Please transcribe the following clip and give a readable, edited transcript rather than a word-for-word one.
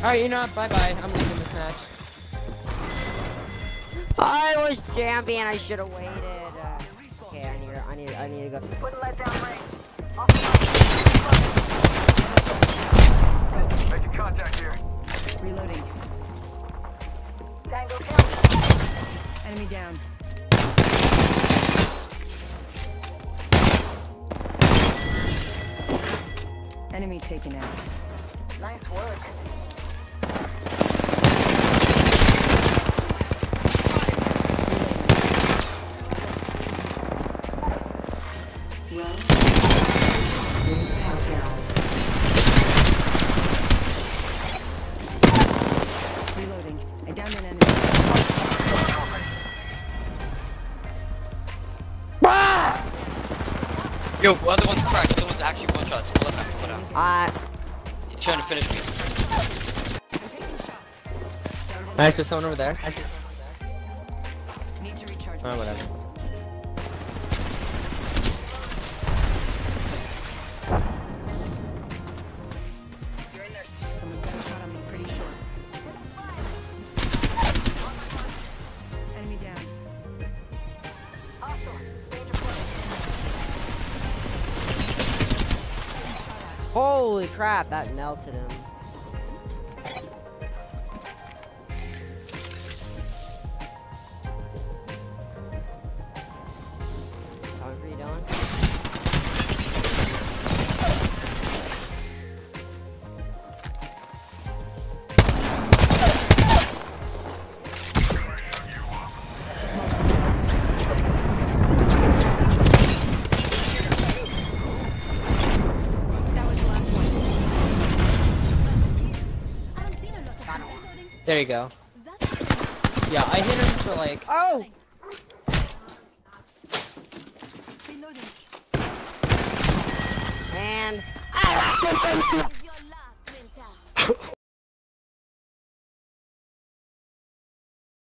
Alright, you know what? Bye-bye. I'm leaving this match. I was champion. I should have waited. Okay, I need to go. Put let down range. Making contact here. Reloading. Tango kill. Enemy down. Enemy taken out. Nice work. Well, reloading. I downed an enemy. Yo, other one's cracked. Other one's actually one shot. So let that put out. He's trying to finish me. Nice, there's someone over there. Need to recharge. Oh, whatever. You're in there. Someone's got a shot on me pretty sure. Enemy down. Holy crap! That melted him. Coming for you, Dylan. There you go. Yeah, I hit him for like... Oh! And...